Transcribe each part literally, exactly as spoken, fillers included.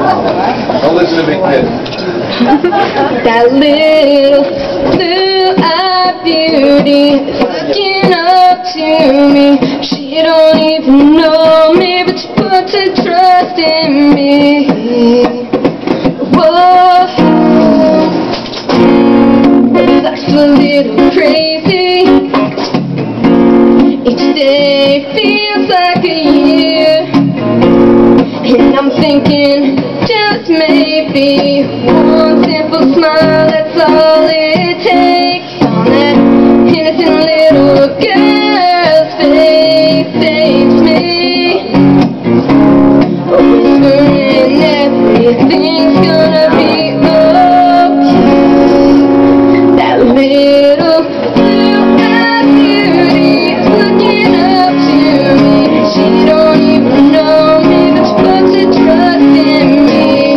Don't listen to Big Kid. That little blue-eyed beauty is looking up to me. She don't even know me, but she puts her trust in me. Whoa, life's a little crazy. Each day feels like a year, and I'm thinking, just maybe one simple smile, that's all it takes. On that innocent little girl's face saves me, whispering everything's gonna be okay. That little blue-eyed beauty is looking up to me. She don't even know me, but she puts her trust in me.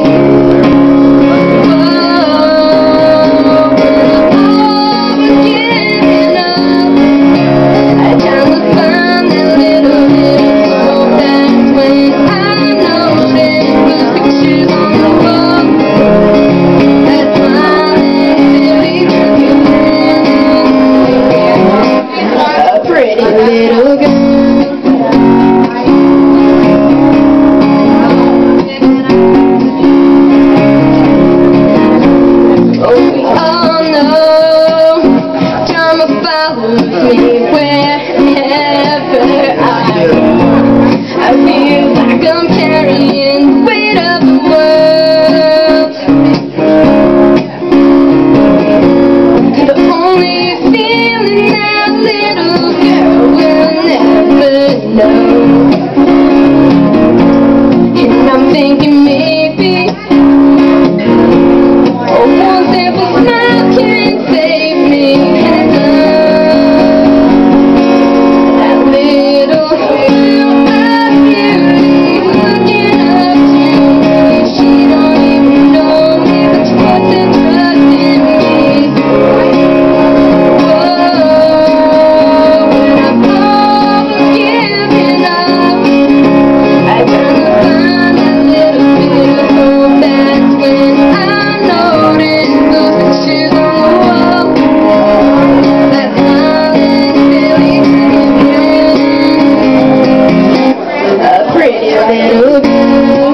And I'm thinking maybe oh, one simple smile can save me. And that little blue-eyed beauty looking up to me. She don't even know me, but she puts her trust in me. Whoa, when I'm almost giving up, I turn to find that little bit of hope. That's when I notice those pictures on the wall. That smiling, silly, grin, a pretty little girl.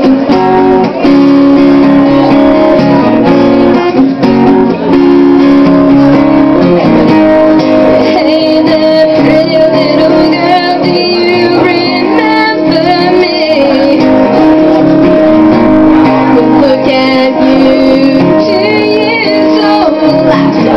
Hey there, pretty little girl, do you remember me? Look at you, two years old, life's so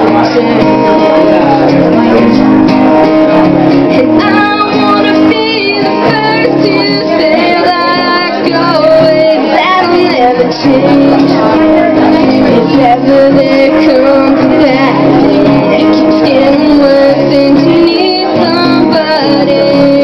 and I wanna be the first to say like always, that'll never change. If ever there comes that day that keeps getting worse and you need somebody,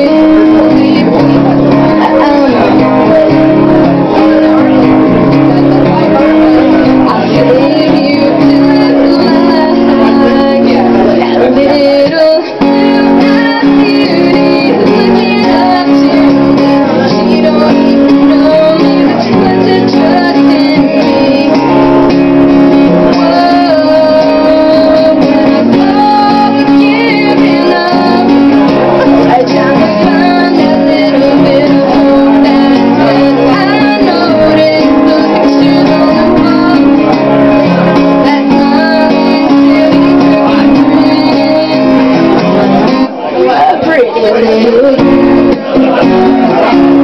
I'll save you to life. That little blue-eyed beauty looking up to me. She don't even know me, but she puts her trust in me. Whoa, when I'm over giving up, I try to find that little bit of hope. That's when I notice those pictures on the wall. That smiling, silly, grin, a pretty little girl.